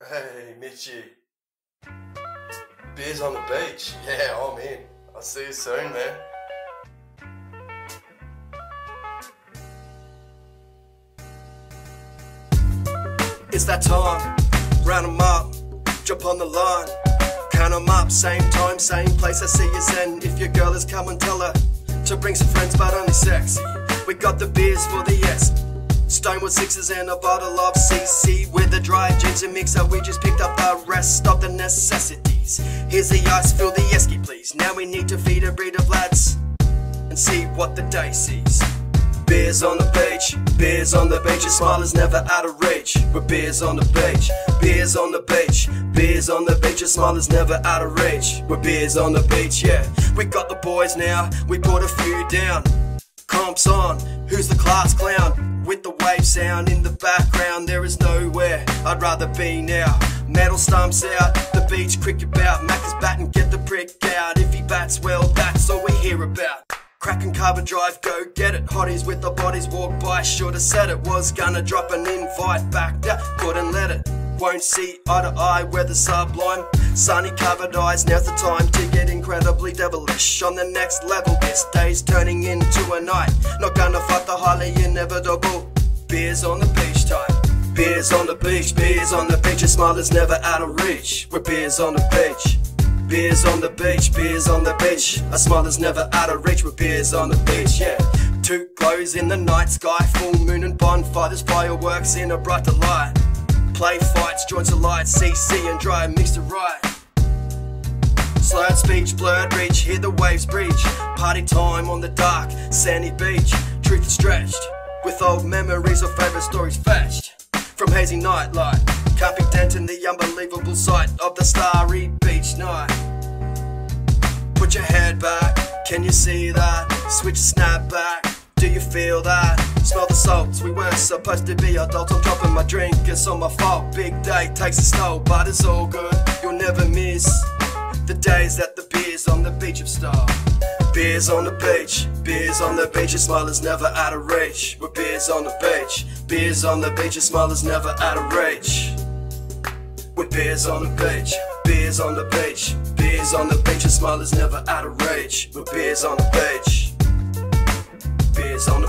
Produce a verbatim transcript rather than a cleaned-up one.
Hey, Mitchy. Beers on the beach. Yeah, I'm in. I'll see you soon, man. It's that time, round 'em up, jump on the line, count 'em up, same time, same place, I see you then. If your girl is come and tell her to bring some friends but only sexy. We got the beers for the yes, Stonewood sixes and a bottle of C C with a dry ginger mixer. We just picked up the rest of the necessities. Here's the ice, fill the esky please. Now we need to feed a breed of lads and see what the day sees. Beers on the beach, beers on the beach, your smile is never out of reach. With beers on the beach, beers on the beach, beers on the beach, your smile is never out of reach. With beers on the beach, yeah. We got the boys now, we brought a few down. Comps on, who's the class clown? With the wave sound in the background, there is nowhere I'd rather be now. Metal stumps out, the beach cricket bout. Mac is batting, get the prick out. If he bats well, that's all we hear about. Cracking carbon drive, go get it. Hotties with the bodies walk by, should've said it. Was gonna drop an invite, backed out, couldn't let it. Won't see eye to eye, weather sublime. Sunny covered eyes, now's the time to get incredibly devilish. On the next level, this day's turning into a night. Not gonna fight the highly inevitable. Beers on the beach time. Beers on the beach, beers on the beach, your smile is never out of reach. With beers on the beach. Beers on the beach, beers on the beach, a smile is never out of reach. With beers on the beach, yeah. Two glows in the night sky, full moon and bonfire. There's fireworks in a brighter light. Play fights, joints of light, C C and dry, mixed to right. Slurred speech, blurred reach, hear the waves breach. Party time on the dark, sandy beach. Truth is stretched, with old memories of favourite stories fetched from hazy nightlight. Can't be denting the unbelievable sight of the starry beach night. Put your head back, can you see that? Switch a snap back, do you feel that? Smell the salts, we weren't supposed to be adults. I'm dropping my drink, it's on my fault. Big day takes a snow, but it's all good. You'll never miss the days that the beers on the beach have stopped. Beers on the beach, beers on the beach, your smile is never out of reach. With beers on the beach, beers on the beach, your smile is never out of reach. With beers on the beach, beers on the beach, beers on the beach, your smile is never out of reach. With beers on the beach, beers on